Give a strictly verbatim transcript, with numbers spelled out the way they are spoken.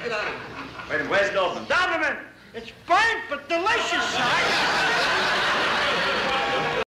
get out of here. Wait a minute, where's it open? Donovan, it's burnt but delicious, son.